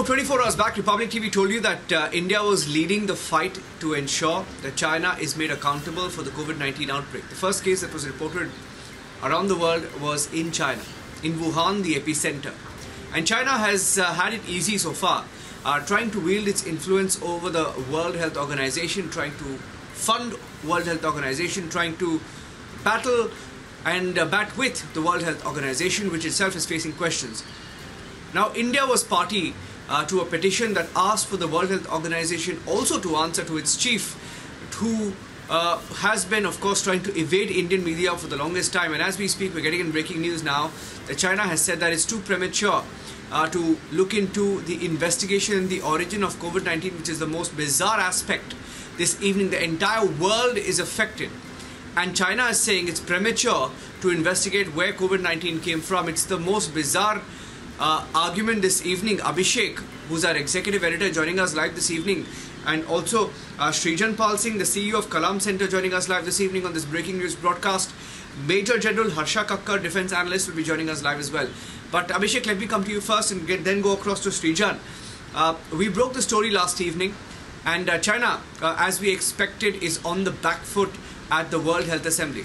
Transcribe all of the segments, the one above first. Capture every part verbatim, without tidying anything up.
About twenty-four hours back, Republic T V told you that uh, India was leading the fight to ensure that China is made accountable for the COVID nineteen outbreak. The first case that was reported around the world was in China, in Wuhan, the epicenter. And China has uh, had it easy so far, uh, trying to wield its influence over the World Health Organization, trying to fund World Health Organization, trying to battle and uh, bat with the World Health Organization, which itself is facing questions. Now, India was party uh, to a petition that asked for the World Health Organization also to answer to its chief, who uh, has been, of course, trying to evade Indian media for the longest time. And as we speak, we're getting in breaking news now that China has said that it's too premature uh, to look into the investigation and the origin of COVID nineteen, which is the most bizarre aspect. This evening, the entire world is affected. And China is saying it's premature to investigate where COVID nineteen came from. It's the most bizarre Uh, argument this evening. Abhishek, who's our executive editor, joining us live this evening, and also uh, Srijan Pal Singh, the C E O of Kalam Center, joining us live this evening on this breaking news broadcast. Major General Harsha Kakkar, defense analyst, will be joining us live as well. But Abhishek, let me come to you first and get, then go across to Srijan. Uh, we broke the story last evening, and uh, China, uh, as we expected, is on the back foot at the World Health Assembly.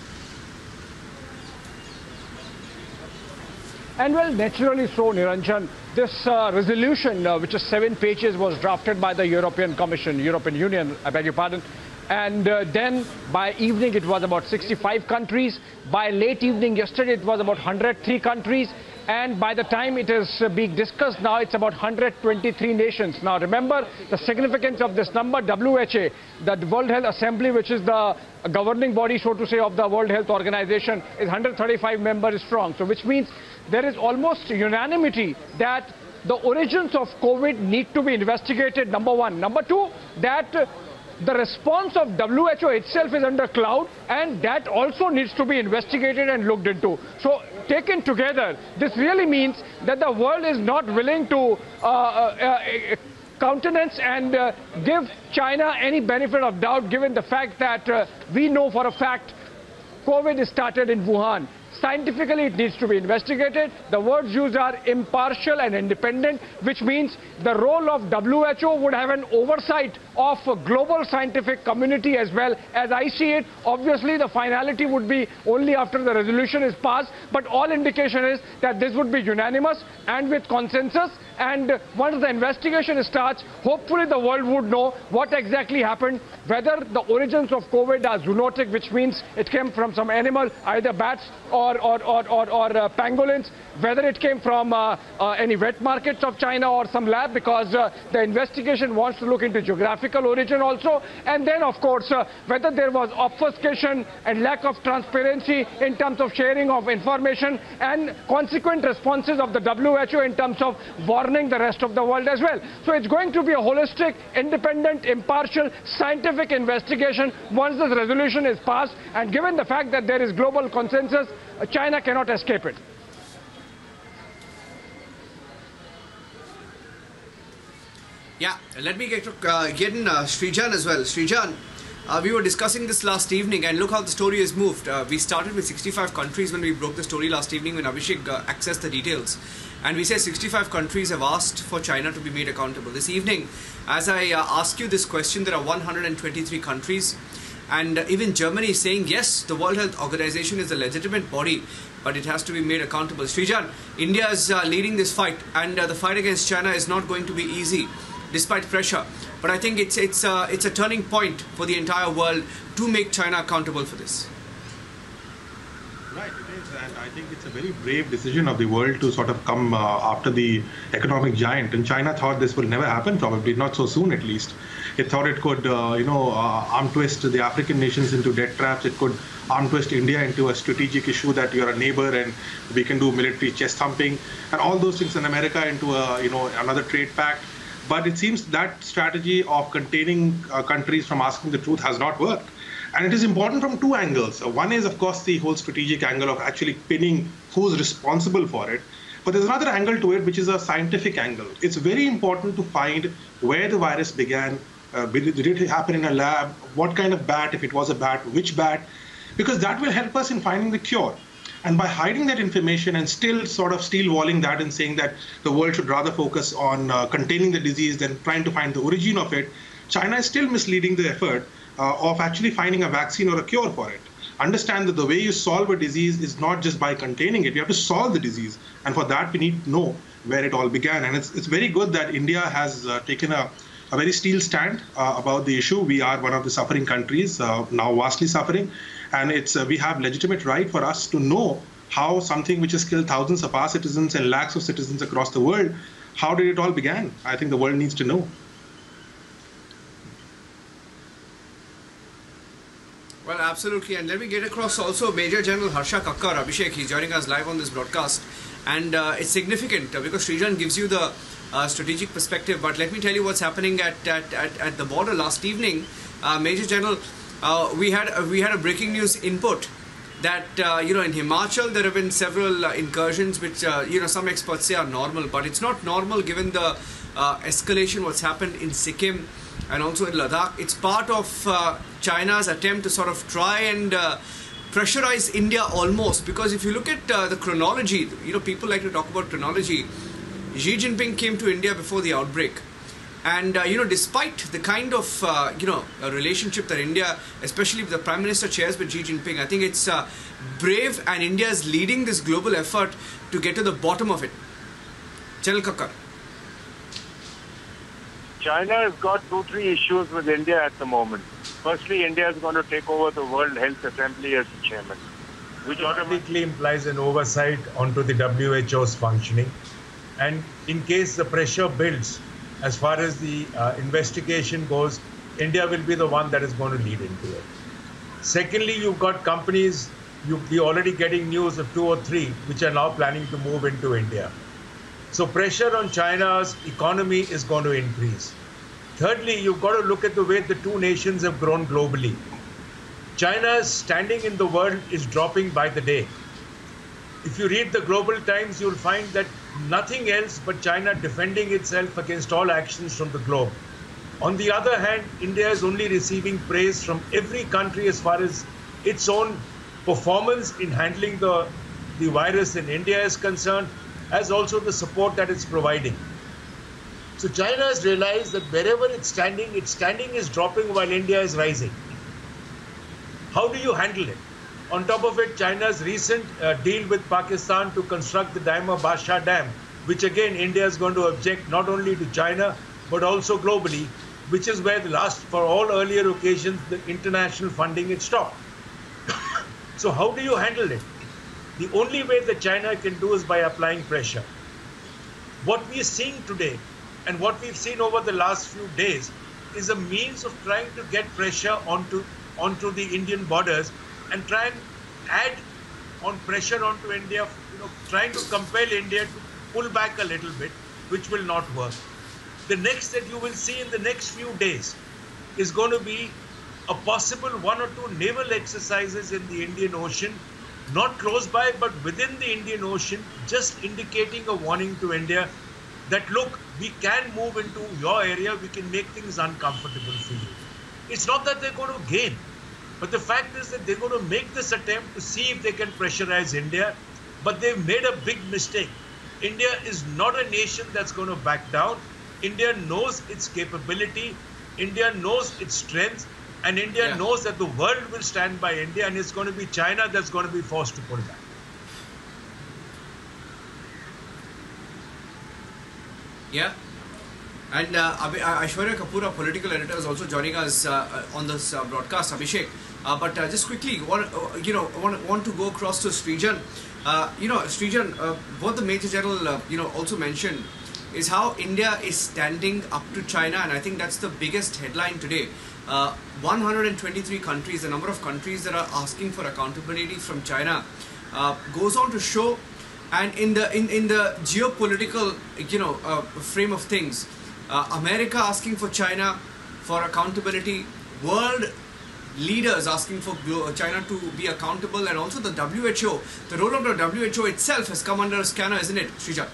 And well, naturally so, Niranjan. This uh, resolution, uh, which is seven pages, was drafted by the European Commission, European Union, I beg your pardon. And uh, then by evening, it was about sixty-five countries. By late evening yesterday, it was about one hundred three countries. And by the time it is uh, being discussed now, it's about one hundred twenty-three nations. Now, remember the significance of this number. W H A, the World Health Assembly, which is the governing body, so to say, of the World Health Organization, is one hundred thirty-five members strong. So which means there is almost unanimity that the origins of COVID need to be investigated, number one. Number two, that uh, the response of W H O itself is under cloud, and that also needs to be investigated and looked into. So taken together, this really means that the world is not willing to uh, uh, uh, countenance and uh, give China any benefit of doubt, given the fact that uh, we know for a fact COVID started in Wuhan. Scientifically, it needs to be investigated. The words used are impartial and independent, which means the role of W H O would have an oversight of a global scientific community as well. As I see it, obviously the finality would be only after the resolution is passed, but all indication is that this would be unanimous and with consensus. And once the investigation starts, hopefully the world would know what exactly happened, whether the origins of COVID are zoonotic, which means it came from some animal, either bats or, or, or, or, or uh, pangolins, whether it came from uh, uh, any wet markets of China or some lab, because uh, the investigation wants to look into geographical origin also. And then, of course, uh, whether there was obfuscation and lack of transparency in terms of sharing of information and consequent responses of the W H O in terms of warning the rest of the world as well. So it's going to be a holistic, independent, impartial, scientific investigation once this resolution is passed. And given the fact that there is global consensus, uh, China cannot escape it. Yeah, let me get, to, uh, get in uh, Srijan as well. Srijan, uh, we were discussing this last evening, and look how the story has moved. Uh, we started with sixty-five countries when we broke the story last evening, when Abhishek uh, accessed the details. And we said sixty-five countries have asked for China to be made accountable. This evening, as I uh, ask you this question, there are one hundred twenty-three countries. And uh, even Germany is saying, yes, the World Health Organization is a legitimate body, but it has to be made accountable. Srijan, India is uh, leading this fight, and uh, the fight against China is not going to be easy, despite pressure. But I think it's, it's, uh, it's a turning point for the entire world to make China accountable for this. Right, it is, and I think it's a very brave decision of the world to sort of come uh, after the economic giant. And China thought this will never happen, probably not so soon at least. It thought it could, uh, you know, uh, arm twist the African nations into debt traps. It could arm twist India into a strategic issue that you're a neighbor and we can do military chest thumping and all those things, in America into a, you know, another trade pact. But it seems that strategy of containing uh, countries from asking the truth has not worked. And it is important from two angles. One is, of course, the whole strategic angle of actually pinning who's responsible for it. But there's another angle to it, which is a scientific angle. It's very important to find where the virus began. Uh, did it happen in a lab? What kind of bat, if it was a bat, which bat? Because that will help us in finding the cure. And by hiding that information and still sort of steel-walling that and saying that the world should rather focus on uh, containing the disease than trying to find the origin of it, China is still misleading the effort uh, of actually finding a vaccine or a cure for it. Understand that the way you solve a disease is not just by containing it. You have to solve the disease. And for that, we need to know where it all began. And it's, it's very good that India has uh, taken a, a very steel stand uh, about the issue. We are one of the suffering countries, uh, now vastly suffering. And it's uh, we have legitimate right for us to know how something which has killed thousands of our citizens and lakhs of citizens across the world, how did it all begin? I think the world needs to know. Well, absolutely. And let me get across also Major General Harsha Kakkar, Abhishek. He's joining us live on this broadcast. And uh, it's significant uh, because Srijan gives you the uh, strategic perspective. But let me tell you what's happening at, at, at, at the border. Last evening, uh, Major General, uh, we had uh, we had a breaking news input that, uh, you know, in Himachal, there have been several uh, incursions which, uh, you know, some experts say are normal. But it's not normal given the uh, escalation, what's happened in Sikkim and also in Ladakh. It's part of uh, China's attempt to sort of try and uh, pressurize India almost. Because if you look at uh, the chronology, you know, people like to talk about chronology. Xi Jinping came to India before the outbreak. And, uh, you know, despite the kind of, uh, you know, a relationship that India, especially the Prime Minister shares with Xi Jinping, I think it's uh, brave, and India is leading this global effort to get to the bottom of it. General Kakkar. China has got two, three issues with India at the moment. Firstly, India is going to take over the World Health Assembly as the chairman, which automatically implies an oversight onto the W H O's functioning. And in case the pressure builds, as far as the uh, investigation goes, India will be the one that is going to lead into it. Secondly, you've got companies, you'll be already getting news of two or three, which are now planning to move into India. So pressure on China's economy is going to increase. Thirdly, you've got to look at the way the two nations have grown globally. China's standing in the world is dropping by the day. If you read the Global Times, you'll find that nothing else but China defending itself against all actions from the globe. On the other hand, India is only receiving praise from every country as far as its own performance in handling the, the virus in India is concerned, as also the support that it's providing. So China has realized that wherever it's standing, its standing is dropping while India is rising. How do you handle it? On top of it, China's recent uh, deal with Pakistan to construct the Daima Basha Dam, which again India is going to object not only to China, but also globally, which is where the last, for all earlier occasions, the international funding had stopped. So how do you handle it? The only way that China can do is by applying pressure. What we are seeing today and what we've seen over the last few days is a means of trying to get pressure onto, onto the Indian borders and try and add on pressure onto India, you know, trying to compel India to pull back a little bit, which will not work. The next that you will see in the next few days is going to be a possible one or two naval exercises in the Indian Ocean, not close by, but within the Indian Ocean, just indicating a warning to India that, look, we can move into your area, we can make things uncomfortable for you. It's not that they're going to gain, but the fact is that they're going to make this attempt to see if they can pressurize India, but they've made a big mistake. India is not a nation that's going to back down. India knows its capability, India knows its strength, and India yeah. knows that the world will stand by India, and it's going to be China that's going to be forced to pull back. Yeah. And uh, Aishwarya Kapoor, our political editor, is also joining us uh, on this uh, broadcast, Abhishek. Uh, but uh, just quickly, want, uh, you know, want, want to go across to Srijan. Uh, you know, Srijan, uh, what the Major General, uh, you know, also mentioned is how India is standing up to China, and I think that's the biggest headline today. Uh, one hundred twenty-three countries, the number of countries that are asking for accountability from China, uh, goes on to show, and in the in, in the geopolitical, you know, uh, frame of things, uh, America asking for China for accountability, world leaders asking for China to be accountable, and also the W H O. The role of the W H O itself has come under a scanner, isn't it, Srijan?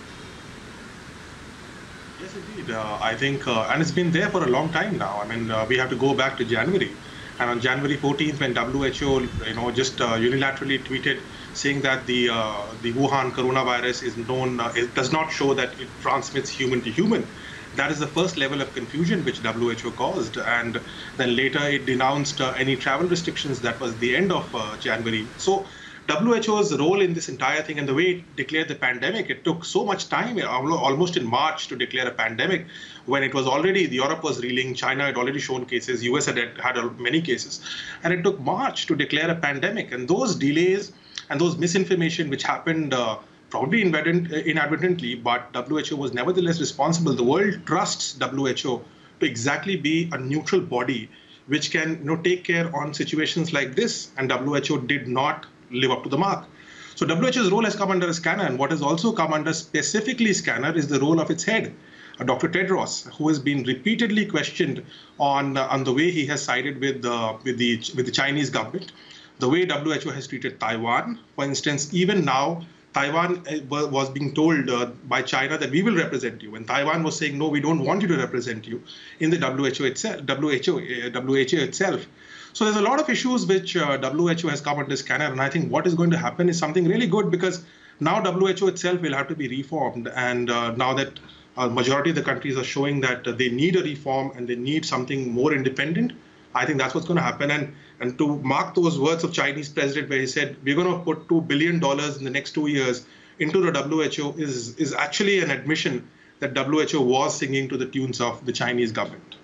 Yes, indeed. Uh, I think, uh, and it's been there for a long time now. I mean, uh, we have to go back to January. And on January fourteenth, when W H O, you know, just uh, unilaterally tweeted saying that the uh, the Wuhan coronavirus is known, uh, it does not show that it transmits human to human. That is the first level of confusion which W H O caused, and then later it denounced uh, any travel restrictions. That was the end of uh, January. So W H O's role in this entire thing and the way it declared the pandemic, it took so much time, almost in March, to declare a pandemic, when it was already, Europe was reeling, China had already shown cases, U S had had many cases, and it took March to declare a pandemic. And those delays and those misinformation which happened uh, probably inadvertently, but W H O was nevertheless responsible. The world trusts W H O to exactly be a neutral body which can, you know, take care on situations like this, and W H O did not live up to the mark. So W H O's role has come under a scanner, and what has also come under specifically scanner is the role of its head, uh, Doctor Tedros, who has been repeatedly questioned on uh, on the way he has sided with uh, with the with the Chinese government, the way W H O has treated Taiwan. For instance, even now, Taiwan was being told uh, by China that we will represent you, and Taiwan was saying, no, we don't want you to represent you in the W H O itself. W H O, uh, W H O itself. So there's a lot of issues which uh, W H O has come under scanner, and I think what is going to happen is something really good, because now W H O itself will have to be reformed, and uh, now that a majority of the countries are showing that uh, they need a reform and they need something more independent, I think that's what's going to happen. And and to mark those words of Chinese president, where he said we're going to put two billion dollars in the next two years into the W H O, is is actually an admission that W H O was singing to the tunes of the Chinese government.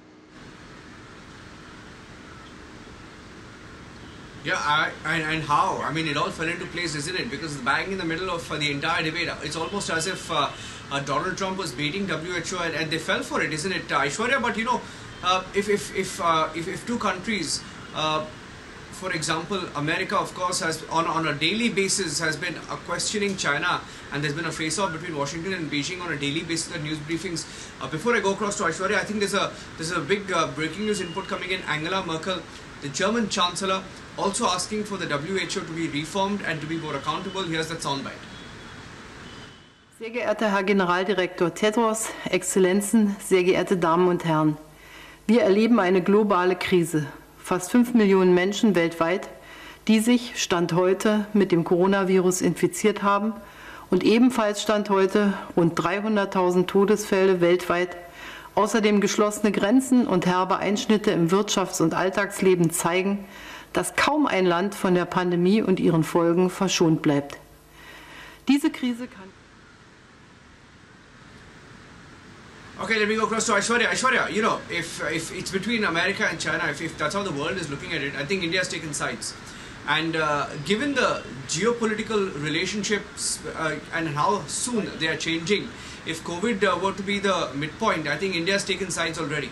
Yeah, I, and, and how? I mean, it all fell into place, isn't it? Because bang in the middle of uh, the entire debate, it's almost as if uh, uh, Donald Trump was baiting W H O, and, and they fell for it, isn't it, uh, Aishwarya? But you know, uh, if if if, uh, if if two countries, uh, for example, America, of course, has on on a daily basis has been uh, questioning China, and there's been a face-off between Washington and Beijing on a daily basis at news briefings. Uh, before I go across to Aishwarya, I think there's a there's a big uh, breaking news input coming in. Angela Merkel, the German Chancellor, also asking for the W H O to be reformed and to be more accountable. Here's that soundbite. Sehr geehrter Herr Generaldirektor Tedros, Exzellenzen, sehr geehrte Damen und Herren. Wir erleben eine globale Krise. Fast fünf Millionen Menschen weltweit, die sich Stand heute mit dem Coronavirus infiziert haben, und ebenfalls Stand heute rund dreihunderttausend Todesfälle weltweit. Außerdem geschlossene Grenzen und herbe Einschnitte im Wirtschafts- und Alltagsleben zeigen, dass kaum ein Land von der Pandemie und ihren Folgen verschont bleibt. Diese Krise kann... Okay, let me go across to Aishwarya. Aishwarya, you know, if if it's between America and China, if, if that's how the world is looking at it, I think India has taken sides. And uh, given the geopolitical relationships uh, and how soon they are changing, if COVID uh, were to be the midpoint, I think India has taken sides already.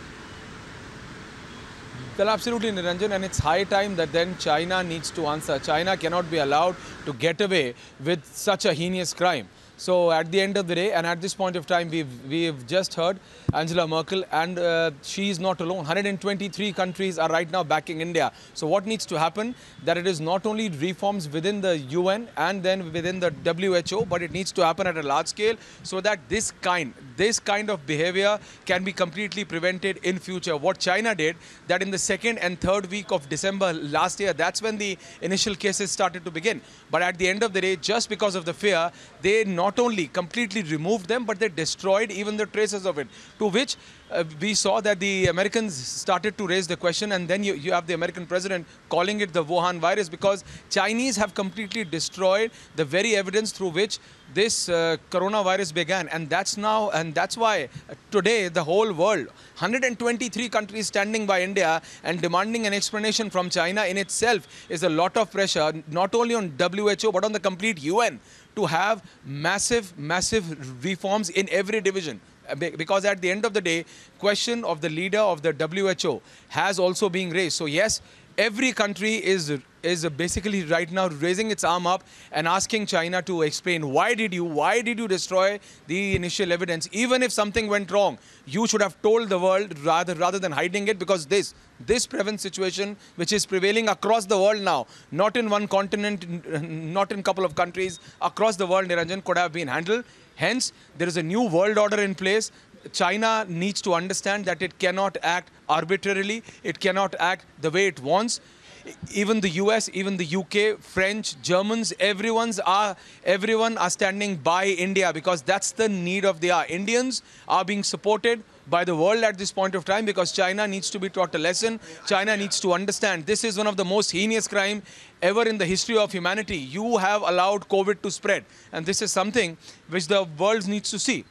Well, absolutely, Niranjan, and it's high time that then China needs to answer. China cannot be allowed to get away with such a heinous crime. So at the end of the day, and at this point of time, we've, we've just heard Angela Merkel, and uh, she is not alone. one hundred twenty-three countries are right now backing India. So what needs to happen? That it is not only reforms within the U N and then within the W H O, but it needs to happen at a large scale, so that this kind, this kind of behavior can be completely prevented in future. What China did, that in the second and third week of December last year, that's when the initial cases started to begin. But at the end of the day, just because of the fear, they not only completely removed them, but they destroyed even the traces of it. To which uh, we saw that the Americans started to raise the question, and then you, you have the American president calling it the Wuhan virus, because Chinese have completely destroyed the very evidence through which this uh, coronavirus began. And that's now, and that's why uh, today the whole world, one hundred twenty-three countries standing by India and demanding an explanation from China in itself is a lot of pressure, not only on W H O, but on the complete U N, to have massive, massive reforms in every division. Because at the end of the day, question of the leader of the W H O has also been raised. So yes, every country is is basically right now raising its arm up and asking China to explain, why did you, why did you destroy the initial evidence? Even if something went wrong, you should have told the world rather, rather than hiding it, because this, this prevalent situation, which is prevailing across the world now, not in one continent, not in a couple of countries, across the world, Niranjan, could have been handled. Hence, there is a new world order in place. China needs to understand that it cannot act arbitrarily. It cannot act the way it wants. even the U S, even the U K, French, Germans, everyone's are, everyone are standing by India because that's the need of the hour. Indians are being supported by the world at this point of time because China needs to be taught a lesson. China needs to understand this is one of the most heinous crime ever in the history of humanity. You have allowed COVID to spread, and this is something which the world needs to see.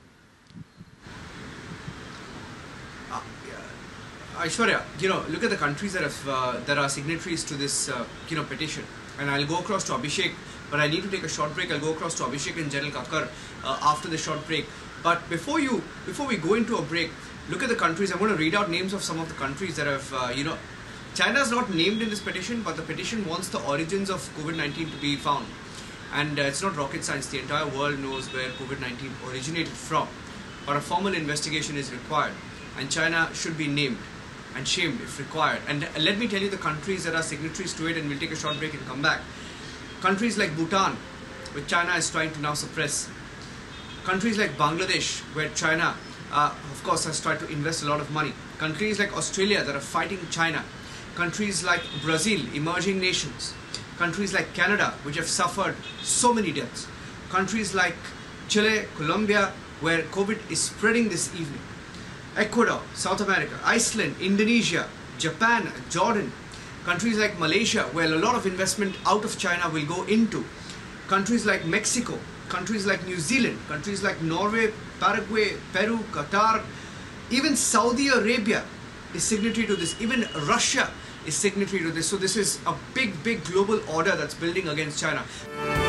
Uh, yeah. Aishwarya, you know, look at the countries that have uh, that are signatories to this, uh, you know, petition. And I'll go across to Abhishek, but I need to take a short break. I'll go across to Abhishek and General Kakkar uh, after the short break. But before you, before we go into a break, look at the countries. I'm going to read out names of some of the countries that have, uh, you know, China is not named in this petition, but the petition wants the origins of COVID nineteen to be found. And uh, it's not rocket science. The entire world knows where COVID nineteen originated from. But a formal investigation is required. And China should be named and shamed if required. And uh, let me tell you the countries that are signatories to it, and we'll take a short break and come back. Countries like Bhutan, which China is trying to now suppress. Countries like Bangladesh, where China, uh, of course, has tried to invest a lot of money. Countries like Australia that are fighting China. Countries like Brazil, emerging nations. Countries like Canada, which have suffered so many deaths. Countries like Chile, Colombia, where COVID is spreading this evening. Ecuador, South America, Iceland, Indonesia, Japan, Jordan. Countries like Malaysia, where a lot of investment out of China will go into. Countries like Mexico. Countries like New Zealand, countries like Norway, Paraguay, Peru, Qatar, even Saudi Arabia is signatory to this. Even Russia is signatory to this. So this is a big, big global order that's building against China.